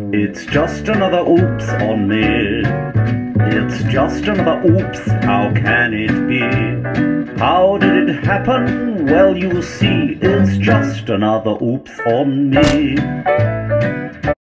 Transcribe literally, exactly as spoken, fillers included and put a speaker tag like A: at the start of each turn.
A: It's just another oops on me. It's just another oops, how can it be? How did it happen? Well, you see, it's just another oops on me.